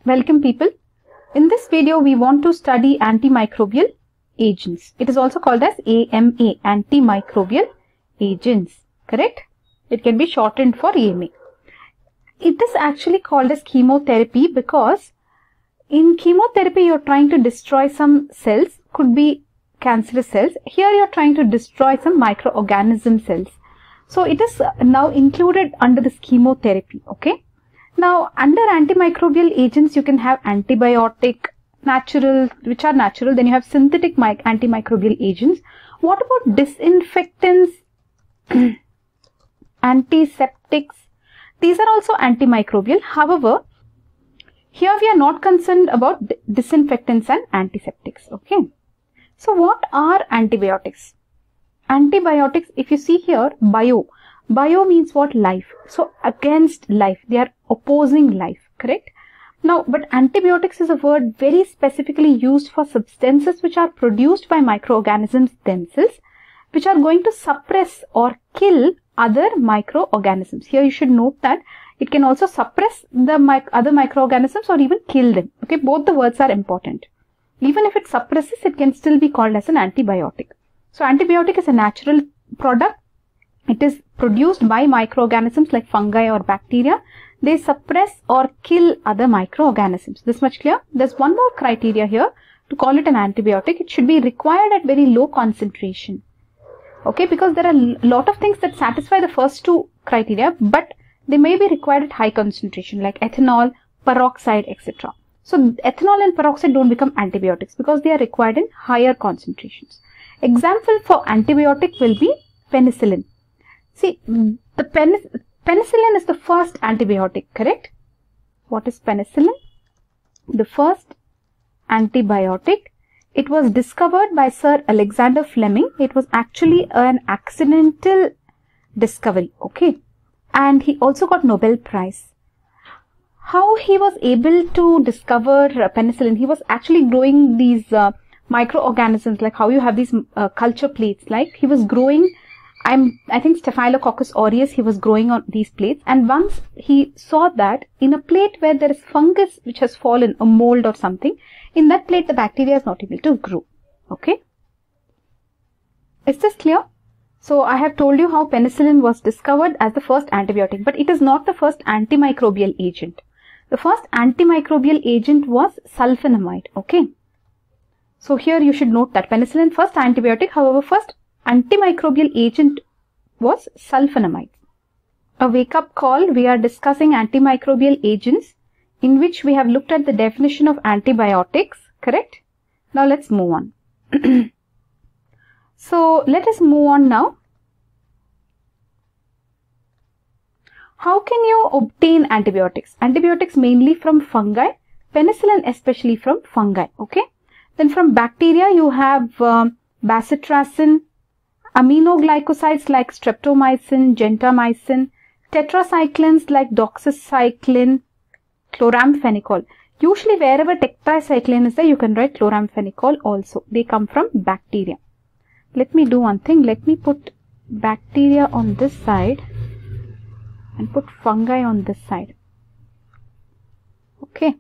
Welcome people. In this video we want to study antimicrobial agents. It is also called as AMA, antimicrobial agents, correct? It can be shortened for AMA. It is actually called as chemotherapy because in chemotherapy you are trying to destroy some cells, could be cancerous cells. Here you are trying to destroy some microorganism cells. So it is now included under this chemotherapy, okay? Now, under antimicrobial agents, you can have antibiotic, natural, which are natural. Then you have synthetic antimicrobial agents. What about disinfectants, antiseptics? These are also antimicrobial. However, here we are not concerned about disinfectants and antiseptics, okay? So, what are antibiotics? Antibiotics, if you see here, bio means what? Life. So, against life. They are opposing life, correct? Now, but antibiotics is a word very specifically used for substances which are produced by microorganisms themselves, which are going to suppress or kill other microorganisms. Here you should note that it can also suppress the other microorganisms or even kill them. Okay, both the words are important. Even if it suppresses, it can still be called as an antibiotic. So, antibiotic is a natural product. It is produced by microorganisms like fungi or bacteria. They suppress or kill other microorganisms. This much clear? There's one more criteria here to call it an antibiotic. It should be required at very low concentration. Okay, because there are a lot of things that satisfy the first two criteria, but they may be required at high concentration like ethanol, peroxide, etc. So, ethanol and peroxide don't become antibiotics because they are required in higher concentrations. Example for antibiotic will be penicillin. See, the penicillin is the first antibiotic, correct? What is penicillin? The first antibiotic. It was discovered by Sir Alexander Fleming. It was actually an accidental discovery, okay? And he also got Nobel Prize. How he was able to discover penicillin? He was actually growing these microorganisms, like how you have these culture plates, like he was growing, I think Staphylococcus aureus, he was growing on these plates, and once he saw that in a plate where there is fungus which has fallen, a mold or something, in that plate the bacteria is not able to grow, okay? Is this clear? So, I have told you how penicillin was discovered as the first antibiotic, but it is not the first antimicrobial agent. The first antimicrobial agent was sulfonamide, okay? So, here you should note that penicillin first antibiotic, however, first antimicrobial agent was sulfonamide. A wake-up call, we are discussing antimicrobial agents in which we have looked at the definition of antibiotics, correct? Now, let's move on. So, let us move on now. How can you obtain antibiotics? Antibiotics mainly from fungi, penicillin especially from fungi, okay? Then from bacteria, you have bacitracin, aminoglycosides like streptomycin, gentamicin, tetracyclines like doxycycline, chloramphenicol. Usually wherever tetracycline is there, you can write chloramphenicol also. They come from bacteria. Let me do one thing. Let me put bacteria on this side and put fungi on this side. Okay.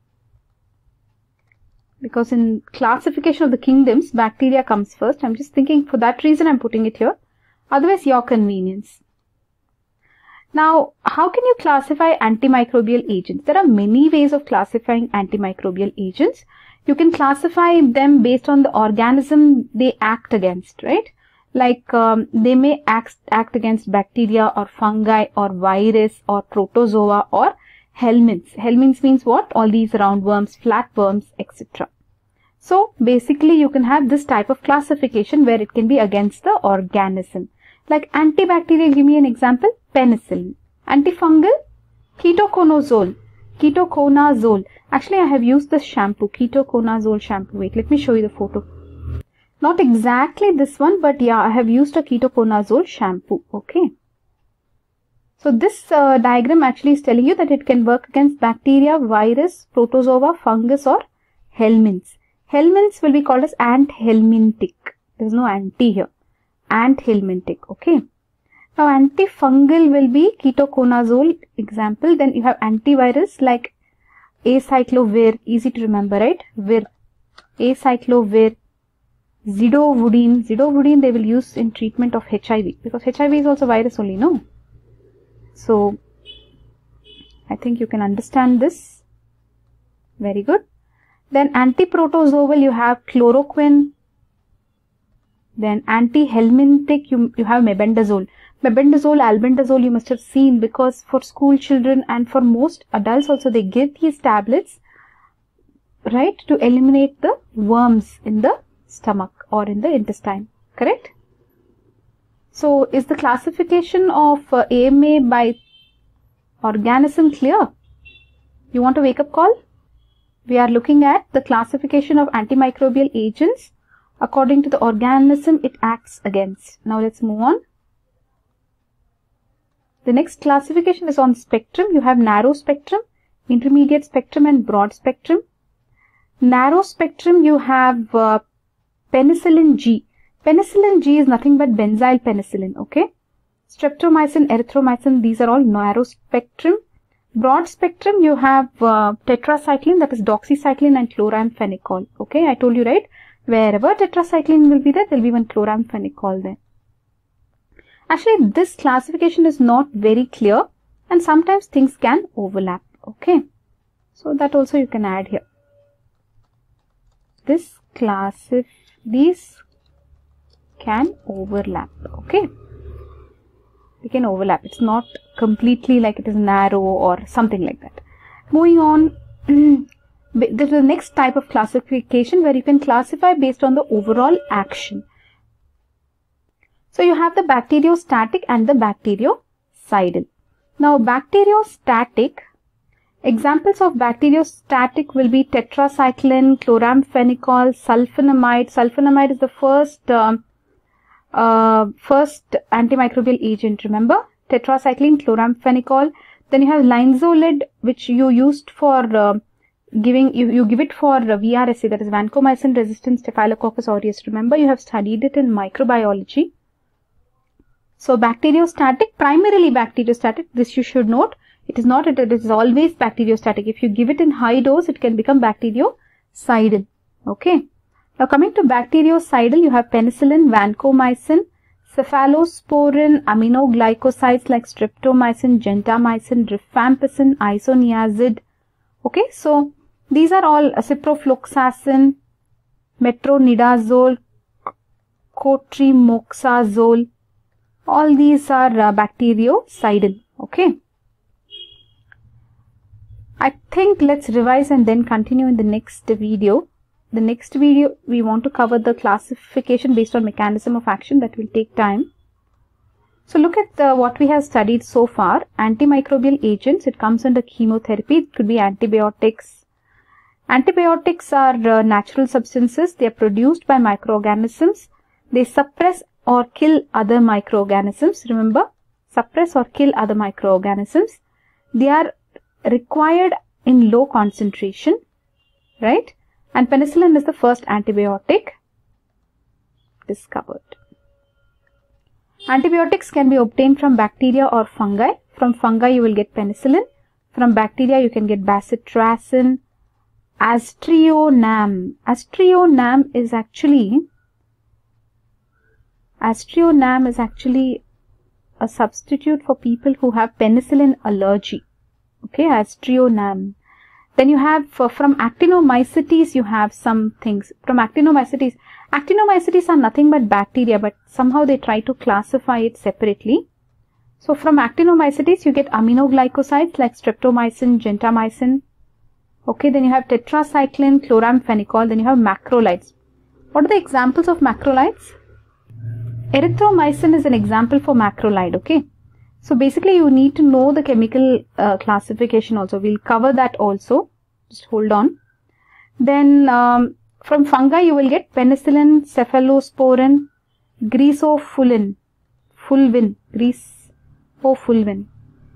Because in classification of the kingdoms, bacteria comes first. I'm just thinking for that reason I'm putting it here. Otherwise, your convenience. Now, how can you classify antimicrobial agents? There are many ways of classifying antimicrobial agents. You can classify them based on the organism they act against, right? Like they may act against bacteria or fungi or virus or protozoa or helminths. Helminths means what? All these roundworms, flatworms, etc. So, basically you can have this type of classification where it can be against the organism. Like antibacterial, give me an example, penicillin. Antifungal, ketoconazole. Actually, I have used this shampoo, ketoconazole shampoo. Wait, let me show you the photo. Not exactly this one, but yeah, I have used a ketoconazole shampoo, okay? So, this diagram actually is telling you that it can work against bacteria, virus, protozoa, fungus or helminths. Helminths will be called as anthelmintic. There is no anti here. Anthelmintic, okay? Now, antifungal will be ketoconazole example. Then you have antivirus like acyclovir, easy to remember, right? Vir, acyclovir, zidovudine they will use in treatment of HIV, because HIV is also virus only, no? So I think you can understand this. Very good. Then antiprotozoal, you have chloroquine. Then antihelminthic, you have mebendazole. Mebendazole, albendazole you must have seen, because for school children and for most adults also they give these tablets, right, to eliminate the worms in the stomach or in the intestine, correct? So is the classification of AMA by organism clear? You want a wake-up call? We are looking at the classification of antimicrobial agents according to the organism it acts against. Now let's move on. The next classification is on spectrum. You have narrow spectrum, intermediate spectrum and broad spectrum. Narrow spectrum, you have penicillin G. Penicillin G is nothing but benzyl penicillin, okay? Streptomycin, erythromycin, these are all narrow spectrum. Broad spectrum, you have tetracycline, that is doxycycline and chloramphenicol, okay? I told you, right? Wherever tetracycline will be there, there will be one chloramphenicol there. Actually, this classification is not very clear and sometimes things can overlap, okay? So that also you can add here. These can overlap, okay? They can overlap. It's not completely like it is narrow or something like that. Moving on, there's the next type of classification where you can classify based on the overall action. So you have the bacteriostatic and the bactericidal. Now bacteriostatic, examples of bacteriostatic will be tetracycline, chloramphenicol, sulfonamide. Sulfonamide is the first antimicrobial agent, remember? Tetracycline, chloramphenicol. Then you have linezolid, which you used for you give it for VRSA, that is vancomycin resistant Staphylococcus aureus. Remember, you have studied it in microbiology. So bacteriostatic, primarily bacteriostatic, this you should note. It is not, it is always bacteriostatic. If you give it in high dose, it can become bactericidal. Okay. Now coming to bactericidal, you have penicillin, vancomycin, cephalosporin, aminoglycosides like streptomycin, gentamicin, rifampicin, isoniazid. Okay, so these are all ciprofloxacin, metronidazole, cotrimoxazole. All these are bactericidal. Okay. I think let's revise and then continue in the next video. The next video we want to cover the classification based on mechanism of action. That will take time. So look at what we have studied so far. Antimicrobial agents, it comes under chemotherapy. It could be antibiotics. Antibiotics are natural substances. They are produced by microorganisms. They suppress or kill other microorganisms. Remember, suppress or kill other microorganisms. They are required in low concentration, right? And penicillin is the first antibiotic discovered. Antibiotics can be obtained from bacteria or fungi. From fungi you will get penicillin. From bacteria you can get bacitracin, aztreonam. Aztreonam is actually a substitute for people who have penicillin allergy. Okay, aztreonam. Then you have from actinomycetes, you have some things. From actinomycetes are nothing but bacteria, but somehow they try to classify it separately. So from actinomycetes you get aminoglycosides like streptomycin, gentamicin. Okay, then you have tetracycline, chloramphenicol. Then you have macrolides. What are the examples of macrolides? Erythromycin is an example for macrolide. Okay. So basically you need to know the chemical classification also. We'll cover that also. Just hold on. Then from fungi you will get penicillin, cephalosporin, greasophulin, greasophulin.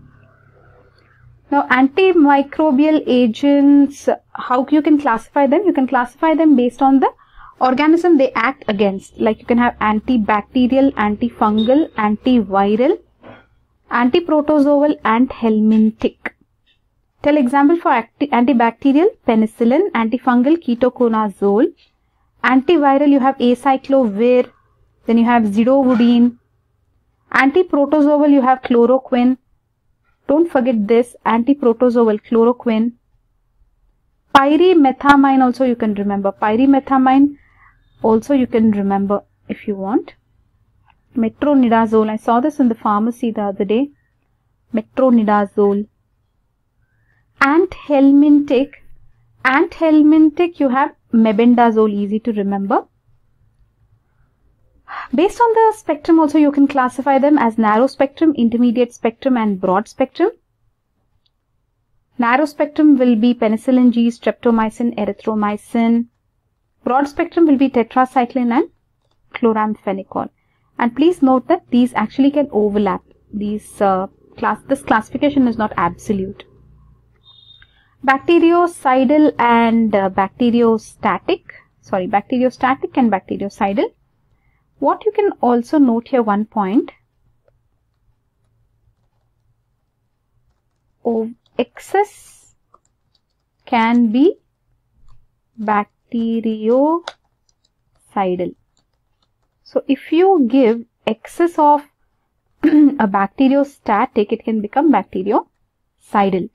Now antimicrobial agents, how you can classify them? You can classify them based on the organism they act against. Like you can have antibacterial, antifungal, antiviral, antiprotozoal and helminthic. Tell example for antibacterial, penicillin, antifungal, ketoconazole, antiviral, you have acyclovir, then you have zidovudine, antiprotozoal, you have chloroquine. Don't forget this, antiprotozoal, chloroquine. Pyrimethamine also you can remember. Pyrimethamine also you can remember if you want. Metronidazole, I saw this in the pharmacy the other day. Metronidazole. Anthelmintic, you have mebendazole, easy to remember. Based on the spectrum also you can classify them as narrow spectrum, intermediate spectrum and broad spectrum. Narrow spectrum will be penicillin G, streptomycin, erythromycin. Broad spectrum will be tetracycline and chloramphenicol. And please note that these actually can overlap. This classification is not absolute. Bactericidal and bacteriostatic and bactericidal. What you can also note here, one point, excess can be bactericidal. So if you give excess of a bacteriostatic, it can become bactericidal.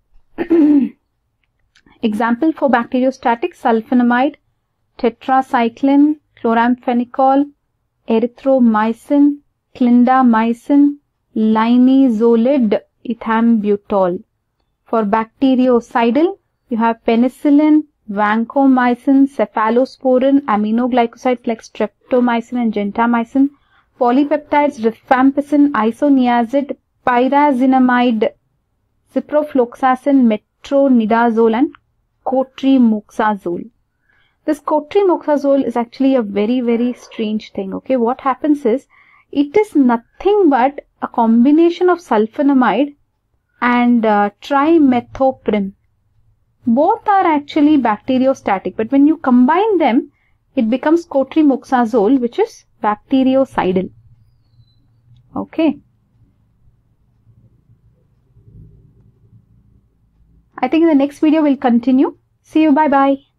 Example for bacteriostatic: sulfonamide, tetracycline, chloramphenicol, erythromycin, clindamycin, linezolid, ethambutol. For bactericidal, you have penicillin, vancomycin, cephalosporin, aminoglycosides like streptomycin and gentamicin, polypeptides, rifampicin, isoniazid, pyrazinamide, ciprofloxacin, metronidazole and cotrimoxazole. This cotrimoxazole is actually a very, very strange thing. Okay, what happens is, it is nothing but a combination of sulfonamide and trimethoprim. Both are actually bacteriostatic, but when you combine them, it becomes cotrimoxazole, which is bactericidal. Okay. I think in the next video we'll continue. See you. Bye bye.